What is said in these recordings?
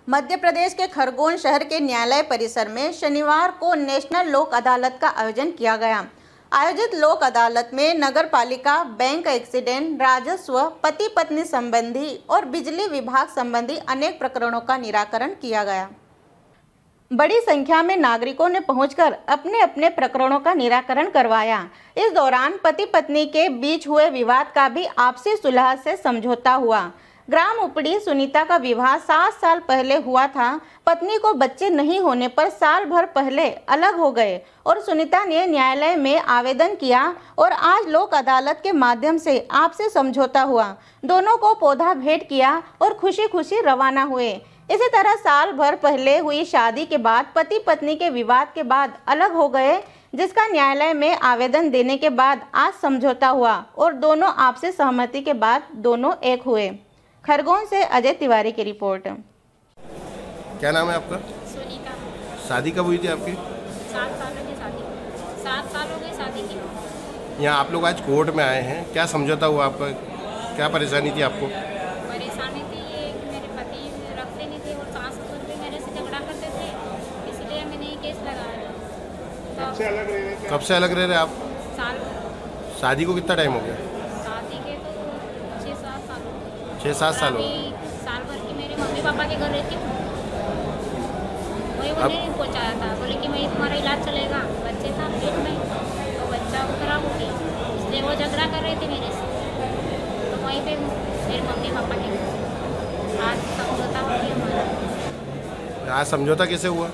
मध्य प्रदेश के खरगोन शहर के न्यायालय परिसर में शनिवार को नेशनल लोक अदालत का आयोजन किया गया। आयोजित लोक अदालत में नगर पालिका, बैंक एक्सीडेंट, राजस्व, पति पत्नी संबंधी और बिजली विभाग संबंधी अनेक प्रकरणों का निराकरण किया गया। बड़ी संख्या में नागरिकों ने पहुंचकर अपने अपने प्रकरणों का निराकरण करवाया। इस दौरान पति पत्नी के बीच हुए विवाद का भी आपसी सुलह से समझौता हुआ। ग्राम उपड़ी सुनीता का विवाह 7 साल पहले हुआ था। पत्नी को बच्चे नहीं होने पर साल भर पहले अलग हो गए और सुनीता ने न्यायालय में आवेदन किया और आज लोक अदालत के माध्यम से आपसे समझौता हुआ। दोनों को पौधा भेंट किया और खुशी खुशी रवाना हुए। इसी तरह साल भर पहले हुई शादी के बाद पति पत्नी के विवाद के बाद अलग हो गए, जिसका न्यायालय में आवेदन देने के बाद आज समझौता हुआ और दोनों आपसी सहमति के बाद दोनों एक हुए। खरगोन से अजय तिवारी की रिपोर्ट। क्या नाम है आपका? सुनीता। शादी कब हुई थी आपकी? 7 साल हो गए शादी की। 7 साल हो गए शादी की। यहाँ आप लोग आज कोर्ट में आए हैं, क्या समझौता हुआ आपका? क्या परेशानी थी आपको? परेशानी थी ये कि मेरे पति रखते नहीं थे और सास ससुर भी मेरे से झगड़ा करते थे, इसलिए मैंने ये केस लगाया। कब से अलग रह रहे आप? साल। शादी को कितना टाइम हो गया? शादी के तो 6-7 साल हो गए। 6-7 साल हो गए। साल भर की मेरे मम्मी पापा के घर रहती हूँ, वही उन्होंने पहुँचाया था। बोले कि मैं तुम्हारा इलाज चलेगा, बच्चे था पेट में तो बच्चा खराब हो गया, इसलिए वो झगड़ा कर रहे थे मेरे से। तो वहीं पे मेरे मम्मी पापा के आज समझौता हो गया हमारा। आज समझौता कैसे हुआ?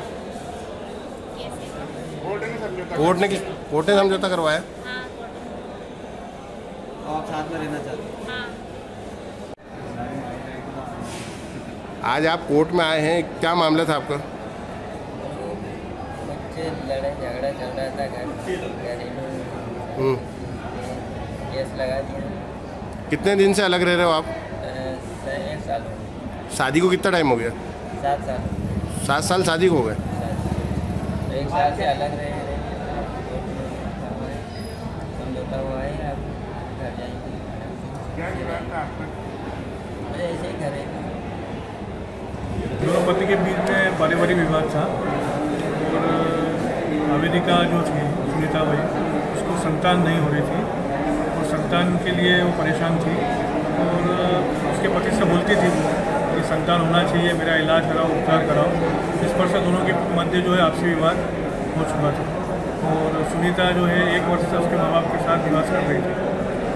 कैसे? कोर्ट ने समझौता करवाया? हाँ, आप साथ में रहना चाहते हैं? हाँ। आज आप कोर्ट में आए हैं, क्या मामला था आपका? बच्चे लड़ाई झगड़ा चल रहा था घरेलू, केस लगा दिया। कितने दिन से अलग रह रहे हो आप? 1 साल हो गया। शादी को कितना टाइम हो गया? 7 साल। 7 साल शादी को हो गए। 1 साल से अलग रहे समझौता हुआ है। अब घर जाएंगे। क्या विवाद था आपका? ऐसे ही घरेलू दोनों पति के बीच में पारिवारिक विवाद था और आवेदिका जो थी सुनीता भाई, उसको संतान नहीं हो रही थी और संतान के लिए वो परेशान थी और उसके पति से बोलती थी कि संतान होना चाहिए, मेरा इलाज कराओ, उपचार कराओ। इस पर से दोनों के मध्य जो है आपसी विवाद हो चुका था और सुनीता जो है 1 वर्ष से उसके माँ बाप के साथ निवास कर रही थी।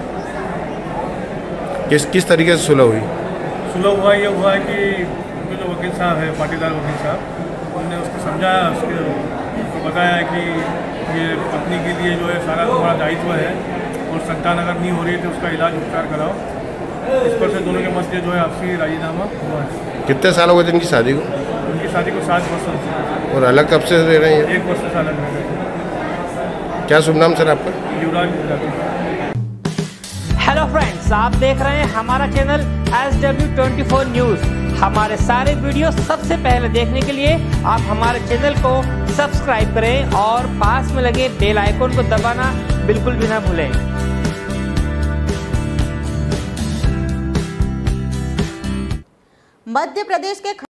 किस तरीके से सुलह हुई? सुलह हुआ ये हुआ है कि जो वकील साहब है, पाटीदार वकील साहब, उन्होंने उसको समझाया, उसको बताया कि ये पत्नी के लिए जो है सारा तुम्हारा दायित्व है और संतान अगर नहीं हो रही है तो उसका इलाज उपचार कराओ। इस पर से दोनों के मध्य जो है आपसी राजीनामा हुआ है। कितने साल हो गए थे इनकी शादी को? उनकी शादी को 7 वर्ष हो चुके। और अलग कब से रह रहे हैं? 1 वर्ष से अलग रह रहे थे। क्या शुभ नाम सर आपका? युवराज जाति। हेलो फ्रेंड्स, आप देख रहे हैं हमारा चैनल SW24 न्यूज़। हमारे सारे वीडियो सबसे पहले देखने के लिए आप हमारे चैनल को सब्सक्राइब करें और पास में लगे बेल आइकन को दबाना बिल्कुल भी ना भूलें। मध्य प्रदेश के